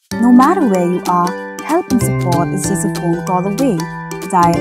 No matter where you are, help and support is just a phone call away. Dial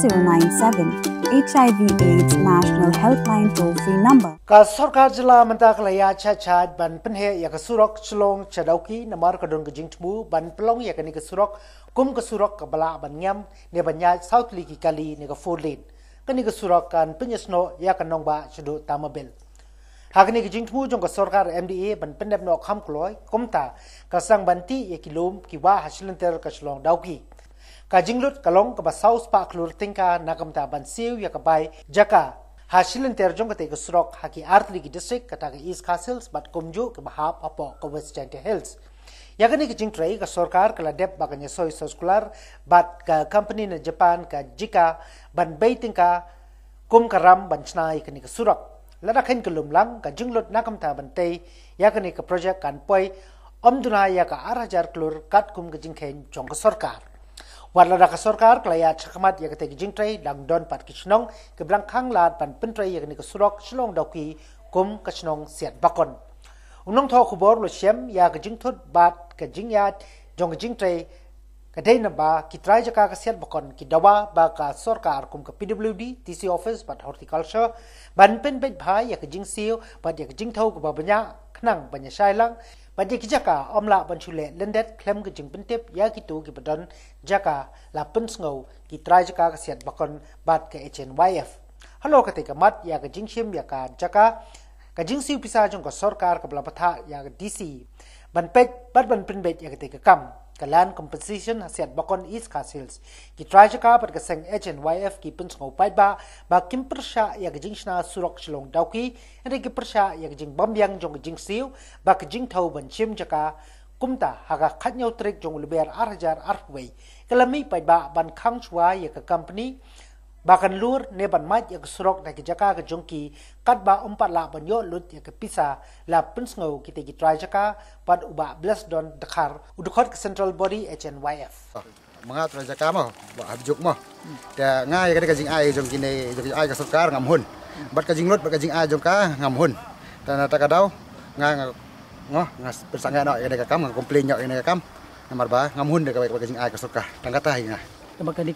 1097 HIV/AIDS National Helpline toll-free number. Ka Sarkar jylla Meghalaya cha ban penhe ya ka Surok Shillong cha Dawki namar ka don ka Jingthew ban pelong ya ka ni ka Surok kum ka Surok ka bala ban Ngim ne ban ya South Li ki kali ne ka Fordlin ka ni ka Surok kan penyesno ya ka nongba chudu tamabil. Hakni ka Jingthew jong ka Sarkar MDA ban pendep no kham kloi kumta ka sang banti ya kilom ki wa hasilenter ka Shillong Dawki. Ka jinglut kalong ka ba South pa klur tingka nakamta ban siu ya ka bai jaka hasilenter jong ka te ka Surok haki artli ki district kata ka East Khasi Hills bat kumju ke bahap apo ka West Jaintia Hills. Ya kani ka Jingthew ka Sarkar kala dep baganya soy soskular bat ka company na Japan ka jika ban baitingka kum karam ban snai kani ka Surok. Lada khen ka lumlang ka jinglut nakamta ban te ya kani ka project kan poi omduna ya ka 8,000 klur kat kum ka jingkhen jong ka Sarkar. Warla ka Sarkar klaya chakamat ya kate Jingthew dang don pat kisnong ke blang khang lat pan pentrai ya ka Surok Shillong Dawki kum kasnong siat bakon. Unong tho Khubor lo shem ya ka Jingthew bat ka jingyat jong ka Jingthew ka deina ba ki trai jaka ka siat bakon ki dawa ba ka Sarkar kum ka PWD TC office bat horticulture ban pen bet bhai ya ka Jingthew bat ya ka Jingthew ka ba banya khnang banya shailang Pada kijaka omla banchule lendet klem ke jing pentip ya gitu ki badon jaka la pensngau ki trai jaka ka siat bakon bat ke HNYF. Halo ketika mat ya ke jingshim ya ka jaka ka jingsiu Pisa jong ka Sarkar ka belapatha ya ke DC. Ban pet bat ban penbet ya ketika kam ka land compensation siat bakon East Khasi Hills. Ki trai jaka bat ka seng HNYF ki pensngau pai ba kim Pyrshah ya ke jingshna Surok Shillong Dawki ri ki Pyrshah ya ke jing Pynbiang jong ke jingsiu ba ka Jingthew ban chim jaka kumta haga khatnyau trik jong leber 8,000 arway kalami pai ba ban khang Shwa ya ka company bakan lur ne ban mat ya ke Surok na ke jaka ke jongki kat ba 4 la ban yo lut ya ke Pisa la pensngau kita ki try jaka pad uba bless don dekhar udkhot ke central body HNYF mga try jaka mo ba habjuk mo ta ngai ka jing ai jong kini jong ai ka Sarkar ngam hun bat ka jing lut bat ka jing ai jong ka ngam hun ta na ta ka daw nga ngas persanga no ka kam ngam komplain nyo ka kam namar ba ngam hun ka jing ai ka Sarkar tangkata hinga Bakal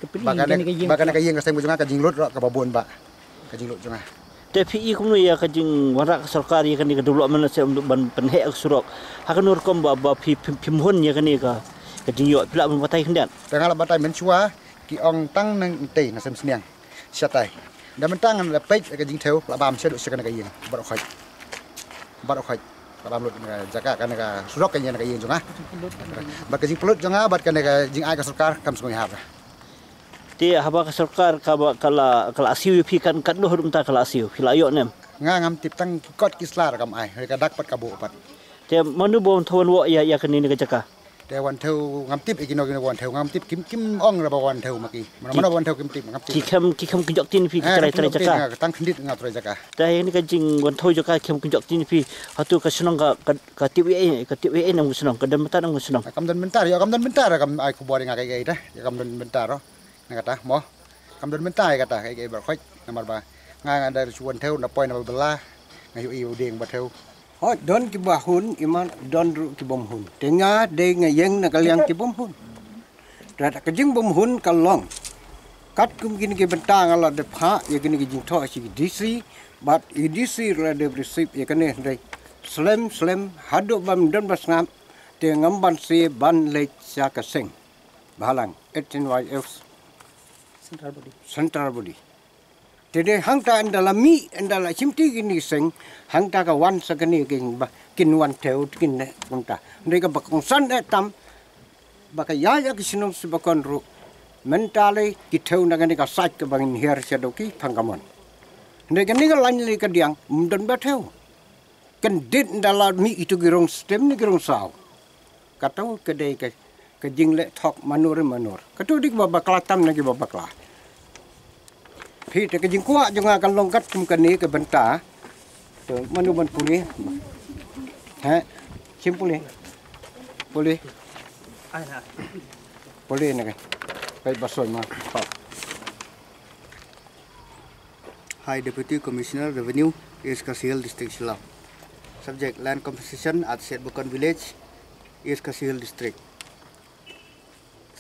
kayeng kaseng bujunga ka jinglut ka babon ba ka jinglut junga TPI kumno ya ka jing warak Sarkar ya kan ka development se untuk ban penhe ak Surok hakan nur kom ba pimhun ya kan ka jing yo pila batai kendan tengah batai men Shwa ki ong tang nang te na sem sniang syatai da mentang la pej ka Jingthew la bam sedu sekana kayeng barok khaj bam lut jaka kan ka Surok kayeng ka kayeng junga bat ka jing pelut junga bat kan ka jing ai ka Sarkar kam sungoi hab Ti haba ka Sarkar kala asiu pi kan lohur umta kala asiu filayo nem ngam tip tang kot kislar kam ai ka dak pat ka bu pat te manu bom thon wo ya kan ni ka jaka te wan theu ngam tip ikino wan theu ngam tip kim ong ra wan theu maki mana wan theu kim tip ngam tip ki kam kinjok tin pi trai jaka tang khindit ngam trai jaka ta ni ka jing wan thoi jaka kim kinjok tin pi hatu ka senong ka tip we nang senong ka dan mata nang senong kam dan bentar kam ai Khubor nga kai ta kam dan bentar ro kata mo kam dan bentai kata kai barkhoj namar ba nga dari chuan theu na poi na bala ngayu iu ding ba theu hot don ki bahun iman don ru ki bom hun tenga de ngayeng na kalyang ki bom hun rata ka jing bom hun kalong kat kum gini ki bentang ala de pha ya gini ki jing tho si DC but DC la de receive ya kane de slem hadu bam don basngam te ngamban si ban le cha ka seng balang HNYF central body Tede hangta andala mi andala chimti gini seng hangta ka wan sakani kin wan teu kin ne kunta ndeka bakong san tam baka ya ki sinong subakon ru mentale ki teu nagani ka sat ka bangin her Dawki pangkamon ndeka ni ka lan li ka diang mdon ba teu kan dit andala mi itu girong stem ni girong saw katau kedai ka jingle thok manur katu dik babakla tam nagi babakla Phi te ka jing kwa jonga kan longkat kum kan ni ka benta to manu ban puli ha sim puli na kai basoy ma Hi Deputy Commissioner Revenue East Khasi Hills District Shillong Subject land compensation at Setbukon village East Khasi Hills District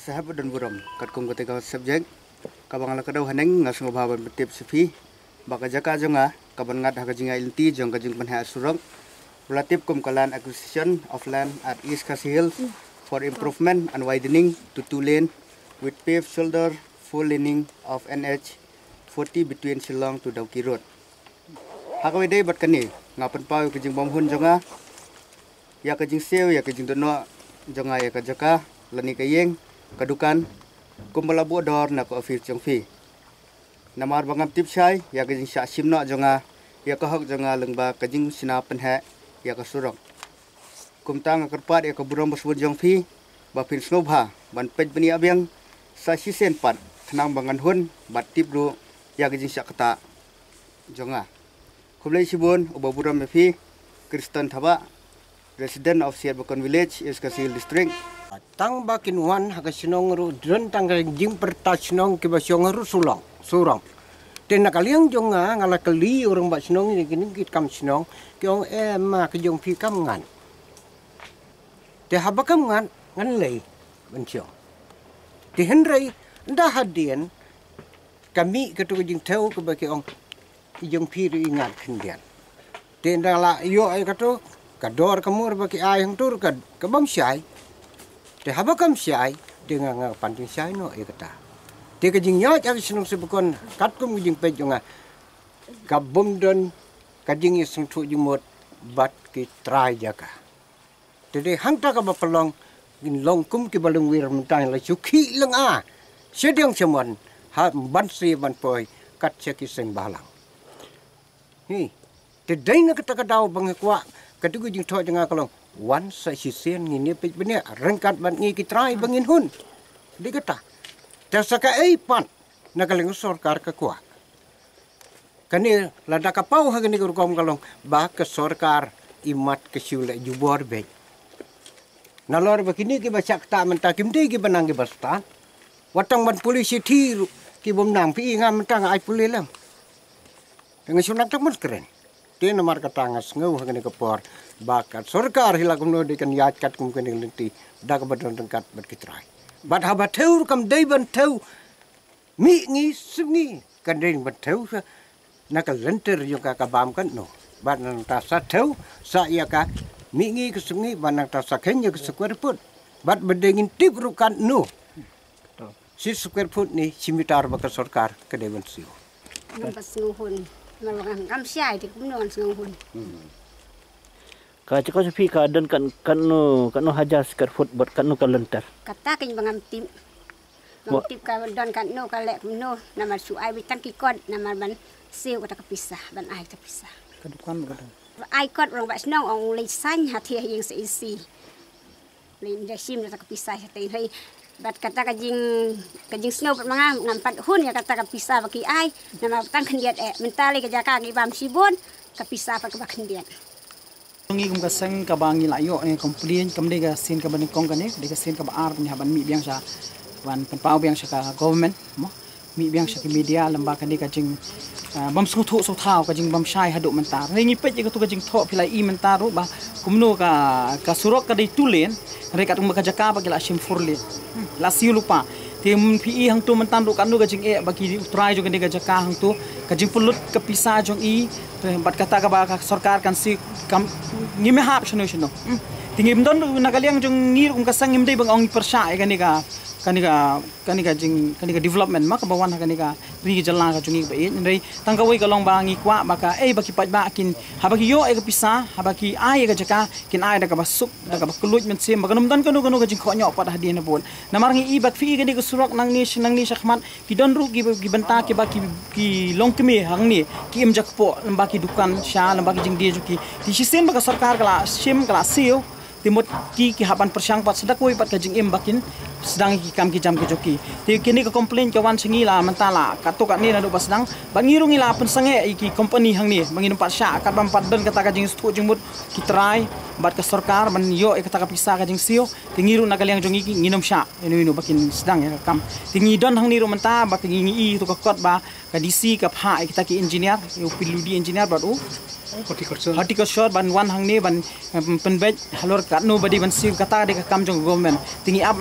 sahabat dan buram kat kum ketika subjek kabang la kadau haneng ngas ngobaban betip sepi baka jaka jonga kaban ngat ha kajing ilti jong kajing panha surok relative kum kalan acquisition of land at East Khasi Hills for improvement and widening to 2 lane with paved shoulder full laning of NH 40 between Shillong to Dawki road. Hakawe day bat kani ngapan pau kajing bom hun jonga ya kajing sew ya kajing dono jonga ya kajaka lani kayeng kadukan kumbala bodor na ko office jong fi namar bangam tip shai ya kajing sha simno jonga ya ka hok jonga lengba kajing sinapan ha ya ka surok kumtang kerpat ya ka buram basbut jong fi ba pin snobha ban pej bani abyang sa sisen pat thnang bangan hun bat tip ru ya kajing sha kata jonga kublai sibun uba buram fi Kristen thaba resident of Siabakon village is Khasi district tang bakin wan hakasinong ru dron tang jing pertasnong ke basyong ru surong ten nakaliang jonga ngala kali orang basnong ni kini kit kam snong ke ong ma ke jong pi kam ngan te habakam ngan lei bencio ti henrei nda hadien kami ke tu Jingthew ke baki ong jong pi ri ingat kendian te nda la yo ai katu kador kamur baki ai hang tur ka bam syai te habakam syai dengan panting syai no e kata te kajing nya jak sinong sebukon kat kum jing pe jonga kabum don kajing isung thu jumot bat ki trai jaka te de hang ta ka bapalong gin long kum ki balung wir mentang la chuki leng a sedang semon ha ban si ban poi kat cheki seng balang hi te dai na kata kadau bang kwa kadu jing tho jonga kalong wan sa sisen ngini pe benia rengkat ban ngi ki trai bangin hun digata tasaka ai pan nagaling sarkar ka kwa kani lada ka pau ha gani kom kalong ba ka sarkar imat ke sule jubor be nalor begini ki bacak ta menta kimde ki banang ki bastan watang ban polisi thiru ki bom nang pi ngam mentang ai pulilam dengan sunak tak keren te nomor katangas ngau ha gani ka por bakat sarkar hila kumno de kan yat kat kum kan lenti dak badon tengkat bat kitrai bat habat theu kam dei ban theu mi ngi sngi kan dei ban theu na ka lenter yo ka bam kan no bat nang ta sa theu sa ya ka mi ngi ke sngi ban nang ta sa khen yo ke square foot bat bedengin tip ru kan no si square foot ni simitar ba ka sarkar ka dei ban siu pas nguhun malong kam syai ti kum non nguhun Ka cakap sepi ka dan kan hajar square foot buat kan lenter. Kata kin bangam tim. Bang tip ka don kan no ka lek no nama su ai bitan ki kod nama ban siu kata ka pisah ban ai ta pisah. Kadukan begadang. Ai kod orang bak snong ong lei san hati yang seisi. Lei sim kata ka pisah te hai bat kata ka jing snow pat mangam ngampat hun ya kata ka pisah baki ai nama tan kendiat mentali ka jaka ki bam sibon ka pisah pa ka kendiat. Ngi kum kaseng ka bangi la yo ne komplain kam de ga sin ka ban kong ka ne de ga sin ka ba ar ban mi biang sa ban pan pau biang sa ka government mo mi biang sa ki media lamba ka ne ka jing bam su thu so thao ka jing bam shai hadu man tar ngi pe ka tu ka jing tho philai I man tar ru ba kumno ka surok ka de tulen re ka tum ka jaka ba la sim furle la siu lupa tim pi hang tu man tan ru kan nu ka jing e ba ki try jo ka de ka jaka hang tu ka jing pulut ka Pisa jong I bat kata ka ba ka sarkar kan si kam ngim hap shno tingim don nakaliang jong ngir kum kasang ngim dei bang ong Pyrshah kanika development mak bawan kanika ri jylla ka jungi ba ndai tangka wei ka long ba ngi kwa ba ka baki pat ba kin habaki yo ka Pisa habaki ai ka jaka kin ai da ka basuk da ka kluj men sem ba kanum dan kanu ka jing kho nyo pat hadian bol namar ngi bak fi ka ni ka surok nang ni shakhmat ki don ru ki banta ki ba ki long kemi hang ni ki im jakpo lamba ki dukan sha lamba ki jing dia juki ti sisen ba ka sarkar kala sim kala siu timot ki haban persyang pat sedak wei pat ka jing im bakin sedang ki kam ki jam ki joki ti kini ka complain ka wan singi la mentala kato ka ni na do basdang bangirungi la pen sange ki company hang ni mangin pat sha ka bam pat don kata ka jing stu jing mut ki try bat ka sarkar ban yo kata ka Pisa ka jing sio tingiru na kaliang jongi ki nginom sha inu bakin sedang ya kam tingi don hang ni ro menta ba ki ngi to ka kot ba ka DC ka pha kita ki engineer u piludi engineer ba u horticulture ban wan hang ni ban penbej halor ka no badi ban siu kata de ka kam jong government tingi ap menta ru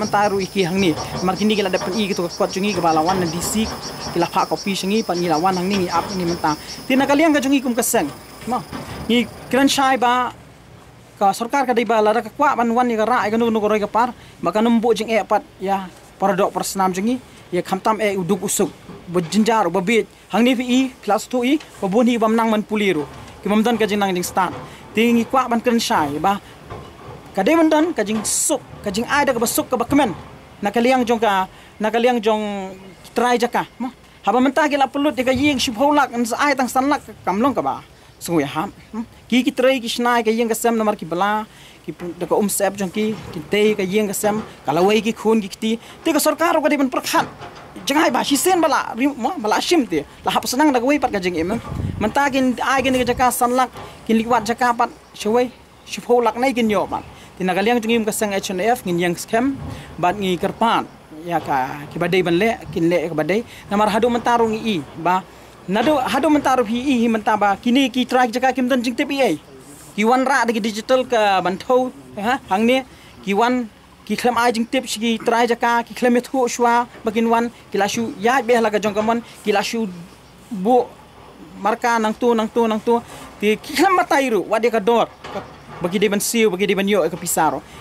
ki hang ni mar kini kila dapat i gitu kuat jungi ke balawan dan DC kila pak kopi sengi pan lawan hang ni ap ni mentang tina kalian ka jungi kum keseng ma ni kran shai ba ka sarkar ka dei ba la ka kwa ban wan ni ka ra ai ka nu roi ka par maka numbu jing e pat ya paradok persnam jungi ya khamtam e uduk usuk bejinjar babit hang ni fi class 2 i babun hi bam nang man puliru ki mamdan ka jing nang jing start tingi kwa ban kran shai ba kadai mandan kajing suk kajing ada ke besuk ke bakmen nakaliang jong try jaka haba mentah gila pelut dia ying shibholak an ai tang sanlak kamlong ka ba sungui ham ki try ki snai ka ying ka sem namar ki bala ki de ka sep jong ki te ka ying ka sem kalawai ki khun ki ti te ka sarkar ka diban prakhat jangai ba shisen bala bala shim te la hap senang da wei pat ka jing em mentah kin ai kin ka jaka sanlak kin liwat jaka pat shwai shibholak nai kin yo man tinagaliang jungim ka sang HNF ngin yang scam bat ngi kerpan ya ka ki badai ban le kin le ka badai namar hadu mentarung i ba nado hadu mentaru hi mentaba kini ki trak jaka kim dan jing TPA ki wan ra de digital ka ban thau ha hang ni ki wan ki khlem ai jing tip ki trai jaka ki khlem thu shwa bakin wan ki la shu ya be la ka jong kamon ki la shu bu marka nang tu ti ki khlem matairu wade ka dor bagi dia ban siu bagi dia ban yo ke pisaro